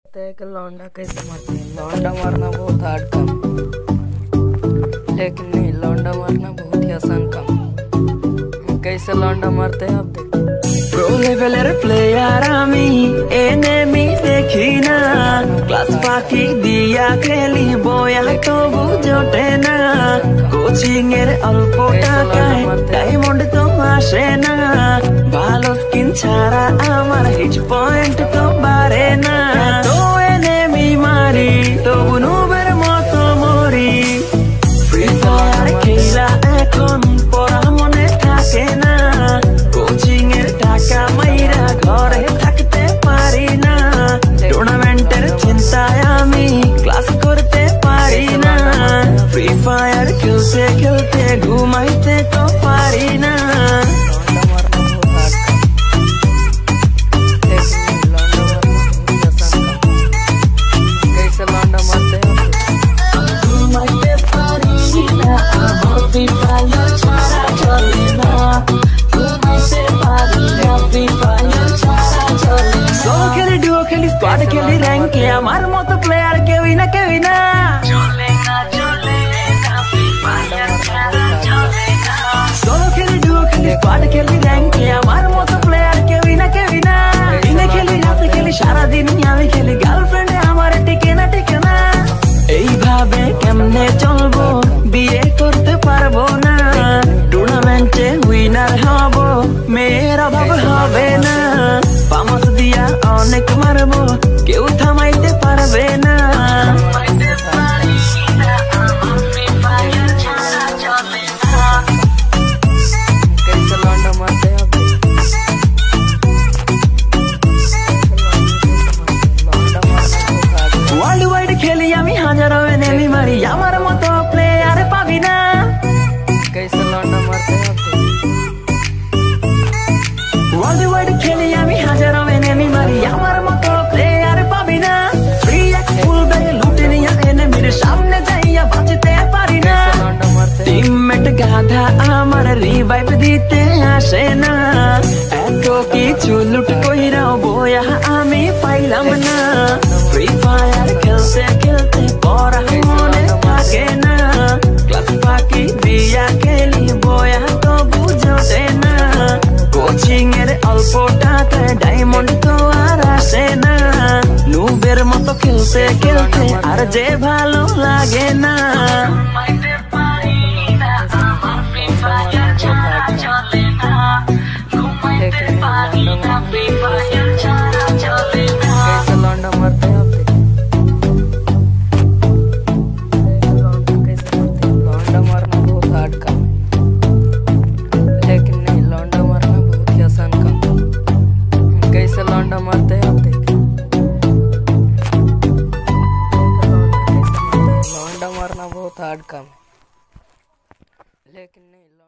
लौंडा कैसे मारते हैं। लौंडा मारना बहुत हार्ड काम, लेकिन नहीं, लौंडा मारना बहुत ही आसान काम। कैसे लौंडा मारते हैं आप देखो। प्रो लेवलेर प्लेयार आमी एनेमी देखी ना, क्लास फाঁকি দিয়া খেলি বয়া তবু জোটে না, কোচিং এর অল্প টাকায় ডায়মন্ড তো আসে না, ভালো স্কিন ছাড়া আমার হিট পয়েন্ট তো বাড়ে না, তো এনেমি মারি তবু নুবের মতো মরি, ফ্রি ফায়ার খেলা এখন পড়া মনে থাকে না, কোচিং এর টাকা মাইরা ঘরে থাকতে পারি না, টুর্নামেন্টের চিন্তায় আমি ক্লাস করতে পারি না, ফ্রি ফায়ার খেলতে খেলতে ঘুমাইতে তো পারি না। স্কোয়াড খেলি র্যাঙ্কে আমার মতো প্লেয়ার কেউই না কেউই না, সোলো খেলি ডুও খেলি স্কোয়াড খেলি র্যাঙ্কে আমার মতো প্লেয়ার কেউই না কেউই না, দিনে খেলি রাতে খেলি সারাদিন আমি খেলি, গার্লফ্রেন্ড আমার টিকে না টিকে না, এইভাবে কেমনে চলবো বিয়ে করতে পারবো না, টুর্নামেন্টে উইনার হব মেয়ের অভাব হবে না, পামাস দিয়া অনেক মারবো কেউ থামাইতে পারবে না। ওয়ার্ল্ড ওয়াইড খেলি আমি হাজারো এনিমি মারি, আমার মতো প্লেয়ার পাবি না। कैसे लौंडा मारते हैं आप देखो। ওয়ার্ল্ড ওয়াইড খেলি আমি হাজারো এনিমি মারি, আমার মতো প্লেয়ার পাবি না, ফ্রি এক্স ফুল ব্যাগে লুটে নিয়া এনিমির সামনে যাইয়া বাঁচতে পারি না, টিমমেট গাধা আমার রিভাইভ দিতে আসে না, এত কিছু লুট কইরাও বয়া আমি পাইলাম না, ফ্রি ফায়ার খেলতে খেলতে পড়া মনে থাকে না, ক্লাস ফাঁকি দিয়া খেলি বয়া তো বুঝতে না, কোচিং এর অল্প টাকায় ডায়মন্ড তো আর আসে না, নুবের মতো খেলতে খেলতে আর যে ভালো লাগে না। कैसे लौंडा मारते हैं आप देखो। कैसे मारते हैं। लौंडा मारना बहुत हार्ड काम, लेकिन नहीं, लौंडा मारना बहुत ही आसान काम। कैसे लौंडा मारते हैं आप देखो। लौंडा मारना बहुत हार्ड काम, लेकिन नहीं।